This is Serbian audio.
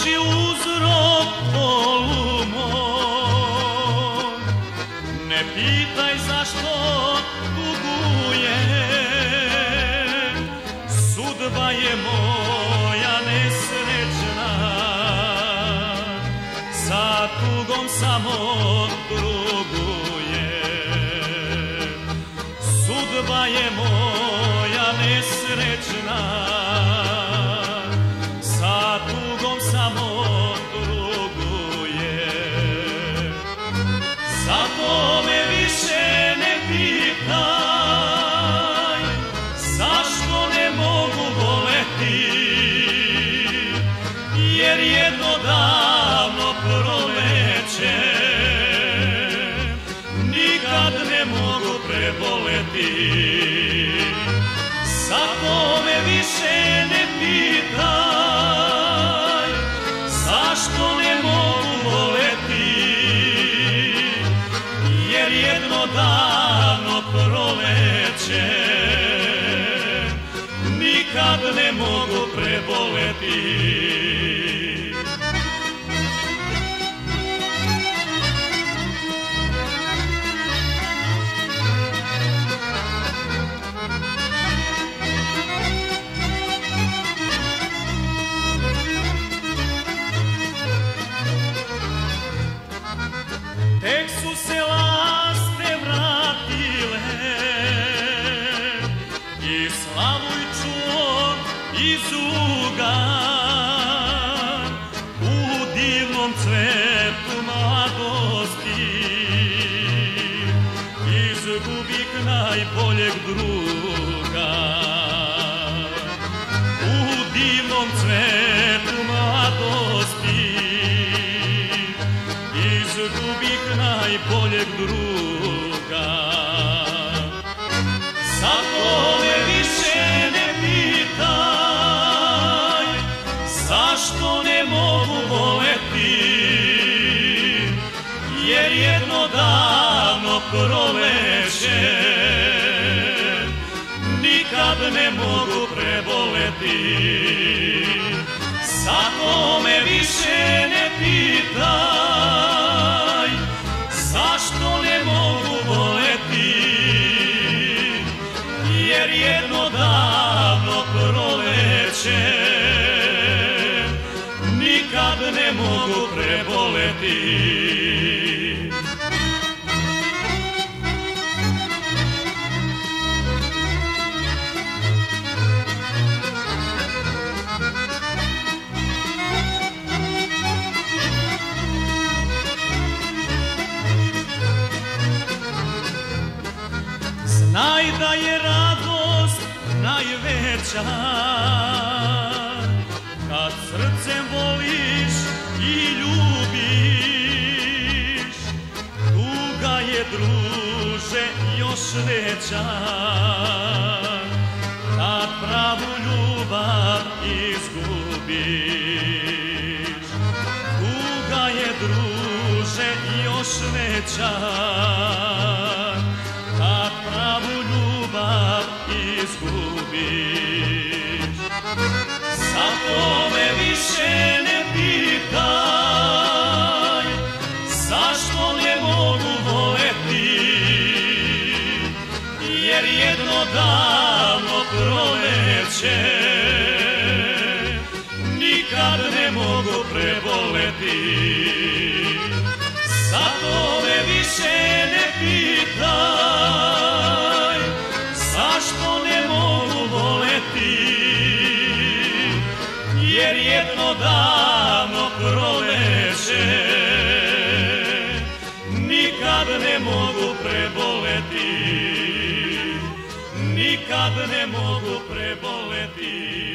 oči uzrok bolu moj. Ne pitaj zašto tugujem, sudba je moja nesrećna, sa tugom samo drugujem. Sudba je moja nesrećna, sa tugom samo drugujem. Zato me više ne pitaj zašto ne mogu voleti, jer jedno davno proleće nikad ne mogu preboleti. Zato me više ne pitaj zašto ne mogu voleti, jer jedno davno proleće nikad ne mogu preboleti. Tek su se laste vratile i slavu i čuo izuga, u divnom cvetu mladosti izgubih najboljeg druga. U divnom cvetu mladosti izgubih najboljeg druga. Zato me više ne pitaj zašto ne mogu voleti, jer jedno davno proleće nikad ne mogu preboleti. Zato me više ne pitaj zašto ne mogu voleti, jer jedno davno proleće nikad ne mogu preboleti. Znaj da je radost najveća kad srcem voliš i ljubiš. Tuga je, druže, još veća kad pravu ljubav izgubiš. Tuga je, druže, još veća kad pravu ljubav izgubiš. Zato me više ne pitaj zašto ne mogu voleti, jer jedno davno proleće nikad ne mogu preboleti. Zato me više ne pitaj zašto ne mogu voleti, jer jedno davno proleće nikad ne mogu preboleti. Nikad ne mogu preboleti.